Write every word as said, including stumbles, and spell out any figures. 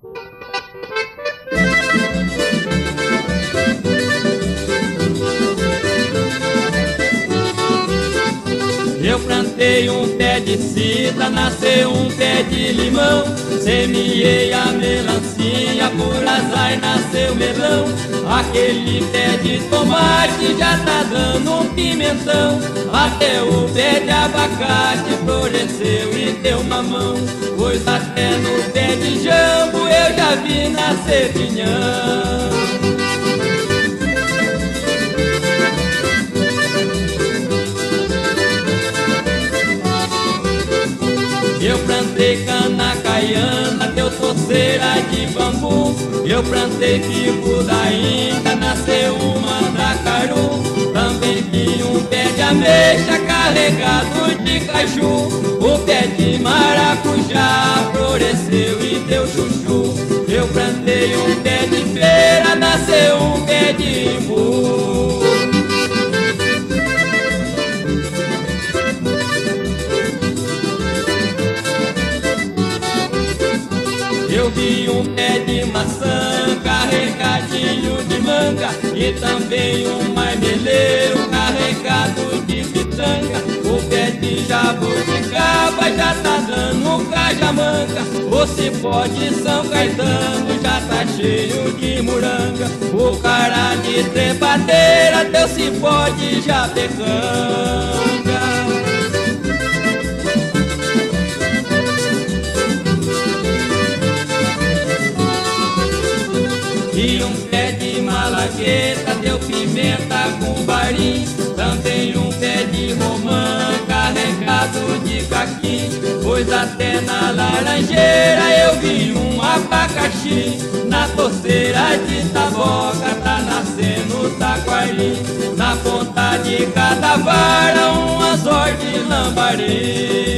Eu plantei um pé de cita, nasceu um pé de limão. Semeei a melancia, por azar nasceu melão. Aquele pé de tomate já tá dando um pimentão. Até o pé de abacate floresceu e deu mamão. Pois até no pé de jambo eu já vi nascer pinhão. Eu plantei cana caiana, deu toceira de bambu. Eu plantei figo da Índia, nasceu um mandacaru. Também vi um pé de ameixa carregado de caju. O pé de maracujá floresceu e deu chuchu. Eu plantei um pé de feira, nasceu um pé de imbu. Eu vi um pé de maçã carregadinho de manga e também um marmeleiro carregado de pitanga. O pé de jabuticaba já tá dando cajamanga. O cipó de São Caetano já tá cheio de moranga. O cará de trepadeira deu cipó de japecanga. E um pé de malagueta deu pimenta com barim. Também um pé de romã carregado de caqui. Pois até na laranjeira eu vi um abacaxi. Na toceira de taboca tá nascendo taquari. Na ponta de cada vara um anzol de lambari.